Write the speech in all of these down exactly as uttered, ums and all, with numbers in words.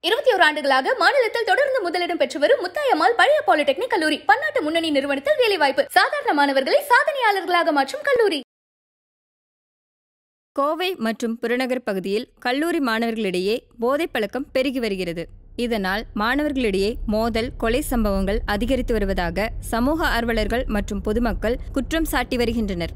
இருபத்தி ஓரு ஆண்டுகளாக மாநிலத்தில் தொடர்ந்து முதலிடம் பெற்று வரும் முத்தாயம்மாள் பழைய பாலிடெக்னிக் கல்லூரி பன்னாட்டு முன்னணி நிறுவனத்தில் வேலைவாய்ப்பு. சாதாரண மாணவர்களை சாதனையாளர்களாக மாற்றும் கல்லூரி. கோவை மற்றும் புறநகர் பகுதியில் கல்லூரி மாணவர்களிடையே போதைப் பழக்கம் பெருகி வருகிறது. இதனால் மாணவர்களிடையே மோதல், கொலை சம்பவங்கள் அதிகரித்து வருவதாக சமூக ஆர்வலர்கள் மற்றும் பொதுமக்கள் குற்றம் சாட்டி வருகின்றனர்.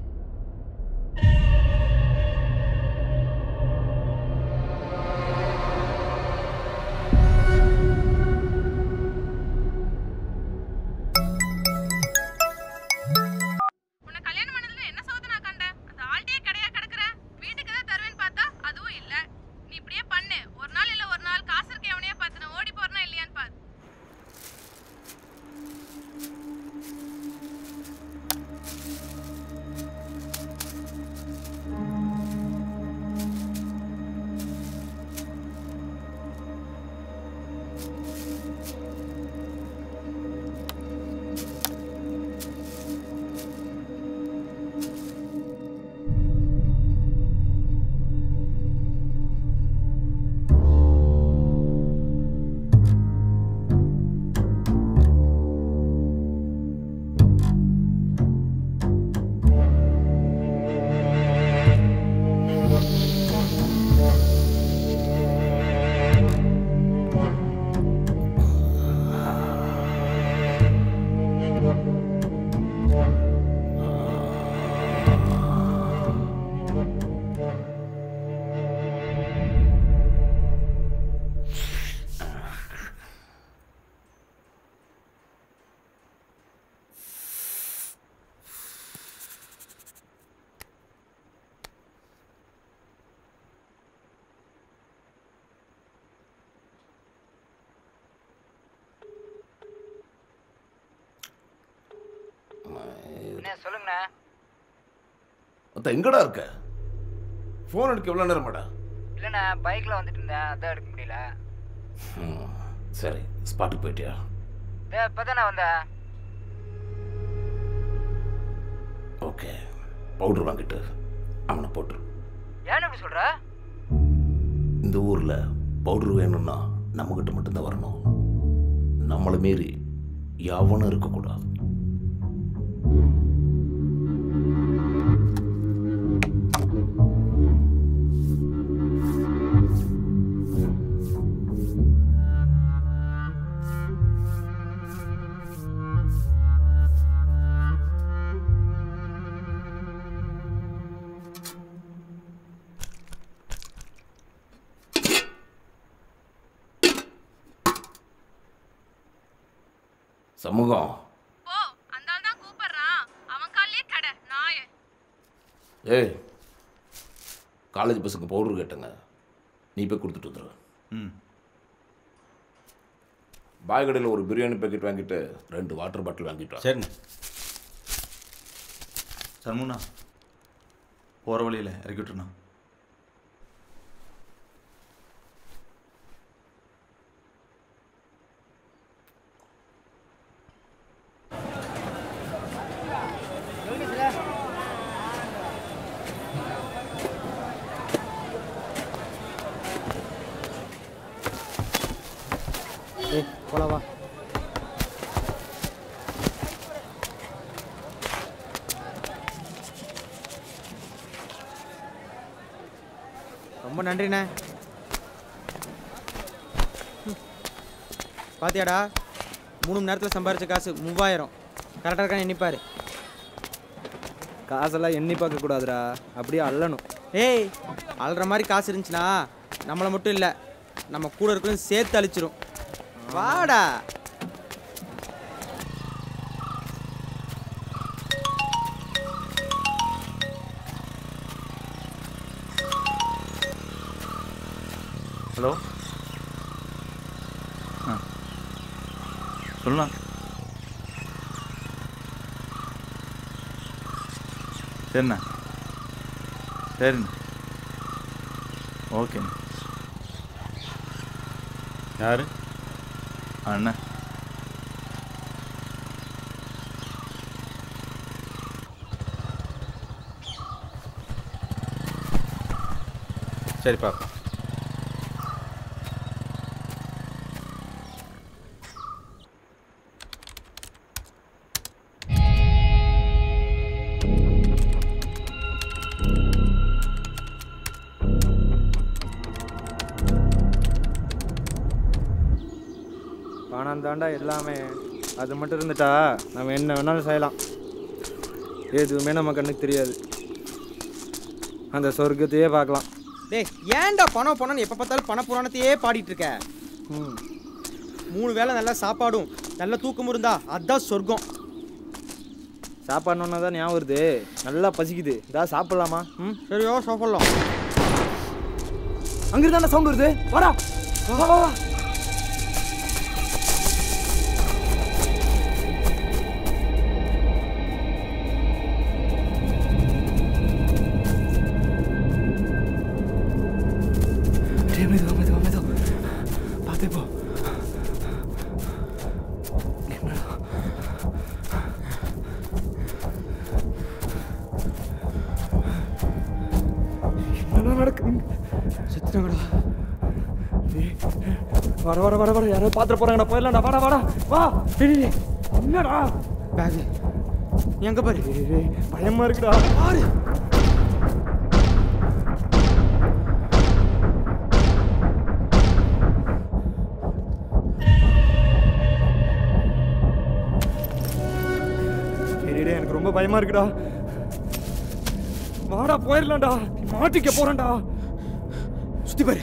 சொல்லுங்கண்ணா. எங்கடா இருக்க? போன் எடுக்க எவ்வளோ நேரமாடா? இல்லைண்ணா, பைக்கில் வந்துட்டு இருந்தேன், அதான் எடுக்க முடியல. சரி, ஸ்பாட்டுக்கு போயிட்டியா? இப்போ தானே வந்தேன். ஓகே, பவுடர் வாங்கிட்டு அவனை போட்டுரு. ஏன்னு எப்படி சொல்கிற? இந்த ஊரில் பவுடர் வேணும்னா நம்மக்கிட்ட மட்டும்தான் வரணும். நம்மளை மீறி யாவனும் இருக்கக்கூடாது. சமூகம் போ, அந்த ஆள் தான் கூப்பிடுறான். அவன் காலையே கடை நாயே. ஏய், காலேஜ் பசங்க பவுடர் கேட்டங்க, நீ போய் கொடுத்துட்டு வந்துடு. ம். பாய் கடையில் ஒரு பிரியாணி பேக்கெட் வாங்கிட்டு ரெண்டு வாட்டர் பாட்டில் வாங்கிட்டு வா. சரிண்ணே. சண்முகண்ணா, போகிற வழியில் இறக்கி விட்டுருண்ணா. போலவா. ரொம்ப நன்றிண்ணே. பாத்தியாடா, மூணு மணி நேரத்தில் சம்பாரிச்ச காசு மூவாயிரம். கரெக்டாக இருக்கான்னு எண்ணிப்பாரு. காசெல்லாம் எண்ணி பார்க்கக்கூடாதுடா, அப்படியே அள்ளணும். ஏய், அள்ளுற மாதிரி காசு இருந்துச்சுன்னா நம்மளை மட்டும் இல்லை, நம்ம கூட இருக்கிறதும் சேர்த்து அழிச்சிரும். வாடா. ஹலோ. ஆ சொல்லுண்ணா. சரிண்ணா. சரிண்ணா. ஓகேண்ணா. யார்? அண்ணா. சரிப்பா. பணம் தாண்டா எல்லாமே. அது மட்டும் இருந்துட்டா நம்ம என்ன வேணாலும் செய்யலாம். எதுவுமே நம்ம கண்ணுக்கு தெரியாது. அந்த சொர்க்கத்தையே பார்க்கலாம். டேய் ஏன்டா பணம் பணம்னு எப்போ பார்த்தாலும் பண புராணத்தையே பாடிட்டு இருக்க? ம் மூணு வேளை நல்லா சாப்பாடும் நல்ல தூக்கமும் இருந்தா அதுதான் சொர்க்கம். சாப்பாடுனா தான் ஞாபகம் வருது. நல்லா பசிக்குது. இதா சாப்பிட்லாமா? ம் சரியோ சாப்பிட்லாம். அங்கிருந்தாண்டா சவுண்ட் வருது. வாடா வா வா வா. மெதுவா மெதுவா மெதுவா பார்த்து போ. என்ன நடக்குது? செத்துட்டாங்கடா. வர வர வர வர யாரோ பாத்திர போறாங்கடா. போயிடலாம்டா. வாடா வாடா வா. என்னடா பேகு எங்க பாரு. பயமா இருக்குடா. பாரு. எனக்கு ரொம்ப பயமா இருக்குடா. வாடா போயிடலாம்டா. மாட்டிக்க போறேன்டா. சுத்தி பாரு.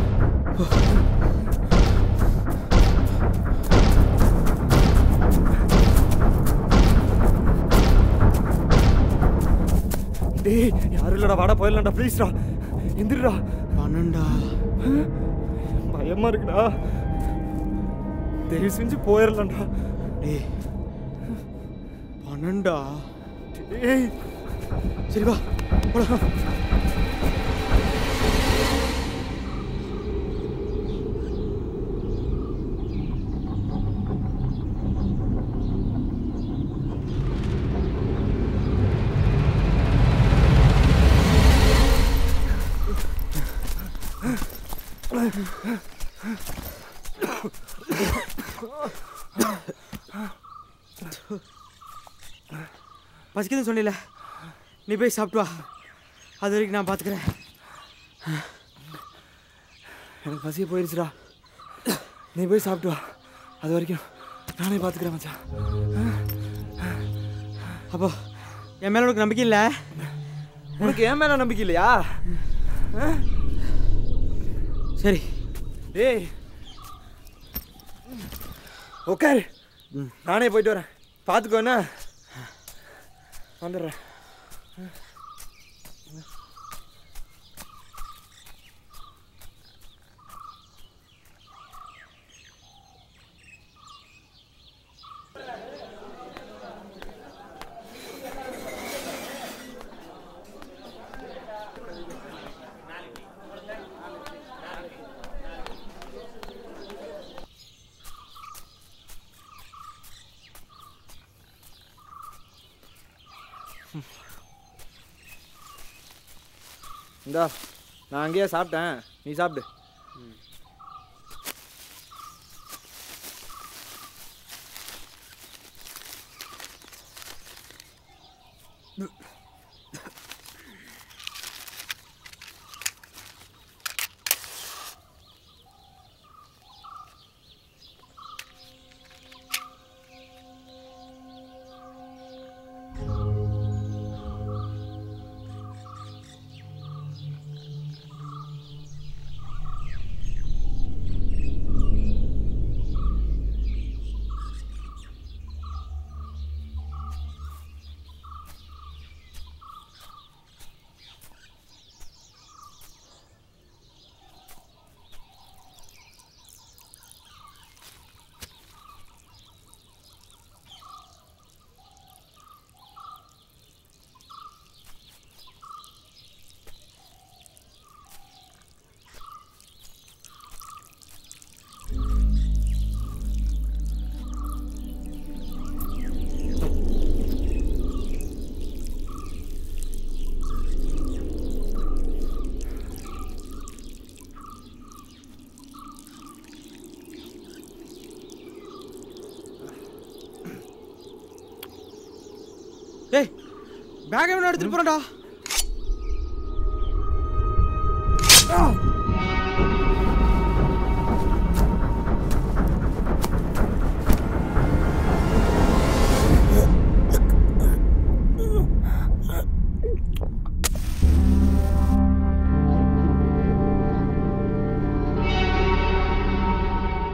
டேய் யாரும் இல்லடா. வாடா போயிடலாம்டா. ப்ளீஸ்டா எந்திரிடா. பன்னெண்டா. பயமா இருக்குடா. தயவு செஞ்சு போயிடலாம்டா. டேய் பன்னெண்டா. டேய் சரி வா போடா. பசிக்குதுன்னு சொன்னில, நீ போய் சாப்பிட்டு வா. அது வரைக்கும் நான் பார்த்துக்கிறேன். எனக்கு பசியை போயிடுச்சுடா. நீ போய் சாப்பிட்டு வா. அது வரைக்கும் நானே பார்த்துக்கிறேன் மச்சான். அப்போ என் மேலே உனக்கு நம்பிக்கை இல்லை? உனக்கு என் மேலே நம்பிக்கை இல்லையா? சரி டேய் உட்காரு. நானே போயிட்டு வரேன். பார்த்துக்கோ. என்ன வந்துடுறேன். இந்தா நான் அங்கேயே சாப்பிட்டேன். நீ சாப்பிடு. ஏய் பேக் எவனோ எடுத்துட்டு போறடா.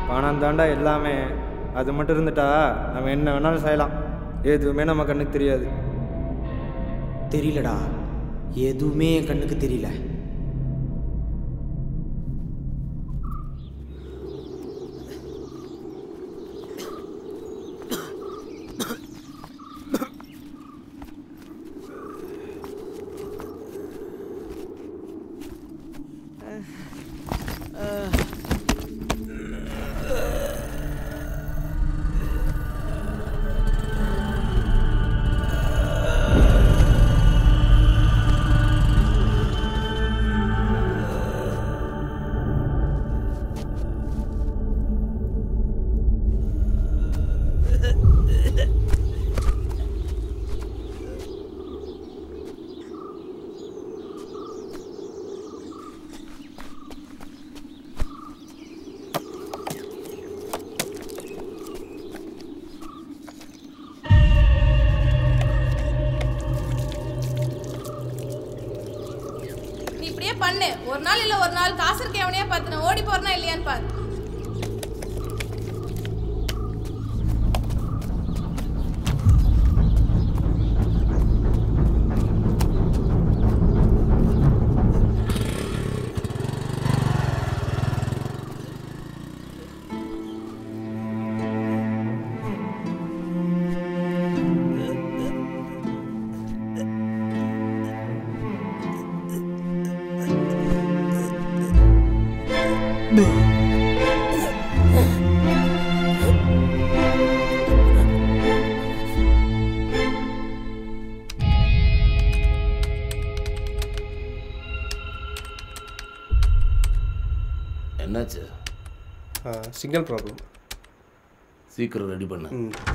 பணம் தாண்டா எல்லாமே. அது மட்டும் இருந்துட்டா நம்ம என்ன வேணாலும் செய்யலாம். எதுவுமே நம்ம கண்ணுக்கு தெரியாது. தெரியலடா, எதுவுமே என் கண்ணுக்கு தெரியல. பண்ணு. ஒரு நாள் இல்ல ஒரு நாள் காசு இருக்க எவனையா பார்த்து நான் ஓடி போறனா இல்லையான்னு பாரு. என்னாச்சு? Signal problem. சீக்கிரம் ரெடி பண்ணு.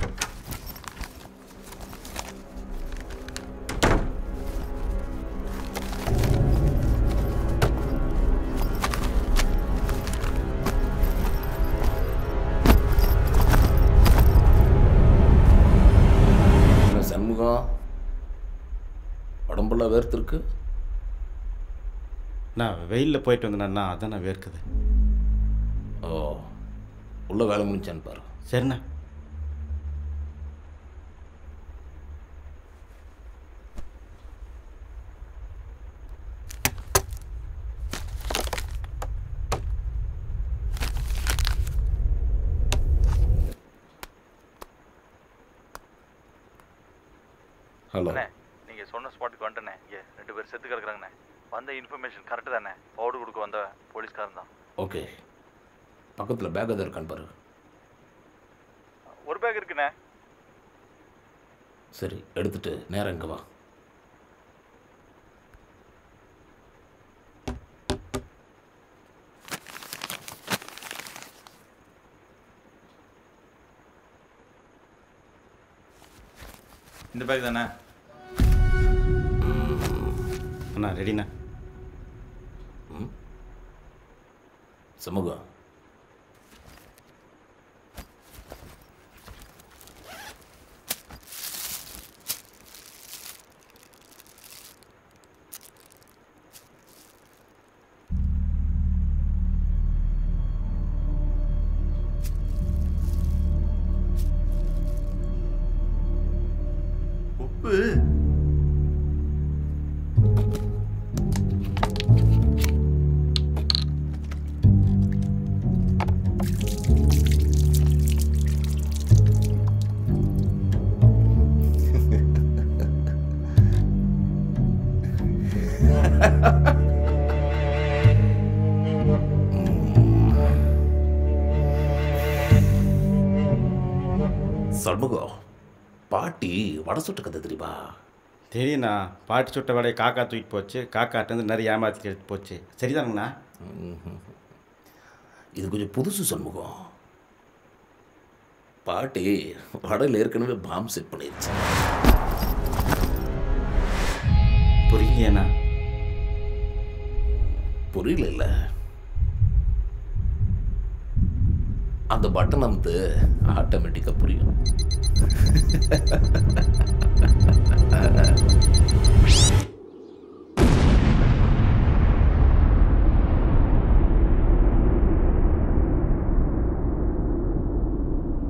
சண்முகம், உடம்புல வேர்த்திருக்கு. நான் வெயிலில் போயிட்டு வந்தேண்ணா, அதான் நான் வேர்க்குது. ஓ, உள்ள வேலை முடிச்சான்னு பாரு. சரிண்ணா. ஹலோ அண்ணே, நீங்கள் சொன்ன ஸ்பாட்டுக்கு வந்துட்டேண்ணே. இங்கே ரெண்டு பேர் செத்து கிடக்குறாங்கண்ணே. வந்த இன்ஃபர்மேஷன் கரெக்டு தானே? பவுடர் கொடுக்க வந்த போலீஸ்காரன் தான். ஓகே, பக்கத்தில் பேக் எதாவது இருக்கான்னு பாரு. ஒரு பேக் இருக்குண்ணே. சரி, எடுத்துட்டு நேரம் இங்கே வா. இந்த பேக் தானே அண்ணா? ரெடிண்ணா. ம், சமூகம், உப்பு சண்முகம், பாட்டி வடை சுட்டு கதை தெரியுமா? தெரியுண்ணா. பாட்டி சுட்ட வடையை காக்கா தூக்கிட்டு போச்சு. காக்காட்டேருந்து நிறைய ஏமாற்றி எடுத்து போச்சு. சரிதானுங்கண்ணா? இது கொஞ்சம் புதுசு சண்முகம். பாட்டி வடையில் ஏற்கனவே பாம் செட் பண்ணிருச்சு. புரியலையாண்ணா? புரியல இல்லை, அந்த பட்டன் வந்து ஆட்டோமேட்டிக்காக புரியும்.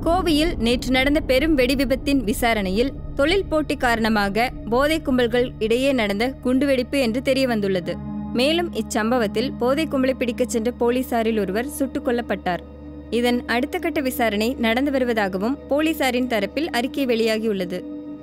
கோவையில் நேற்று நடந்த பெரும் வெடி விபத்தின் விசாரணையில் தொழில் போட்டி காரணமாக போதை கும்பல்கள் இடையே நடந்த குண்டுவெடிப்பு என்று தெரிய வந்துள்ளது. மேலும் இச்சம்பவத்தில் போதை கும்பலை பிடிக்கச் சென்ற போலீசாரில் ஒருவர் சுட்டுக் கொல்லப்பட்டார். இதன் அடுத்த கட்ட விசாரணை நடந்து வருவதாகவும் போலீசாரின் தரப்பில் அறிக்கை வெளியாகியுள்ளது.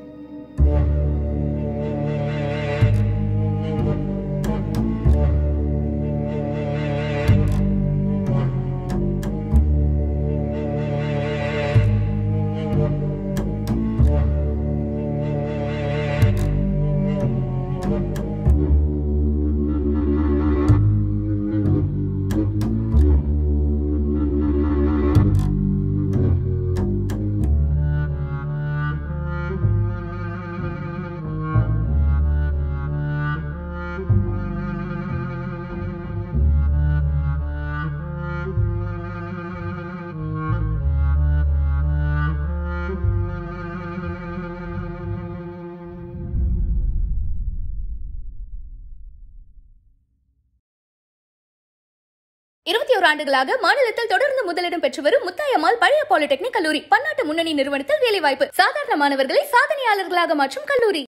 இருபத்தி ஓரு ஆண்டுகளாக மாநிலத்தில் தொடர்ந்து முதலிடம் பெற்று வரும் முத்தாயம்மாள் பழைய பாலிடெக்னிக் கல்லூரி பன்னாட்டு முன்னணி நிறுவனத்தில் வேலைவாய்ப்பு. சாதாரண மாணவர்களை சாதனையாளர்களாக மாற்றும் கல்லூரி.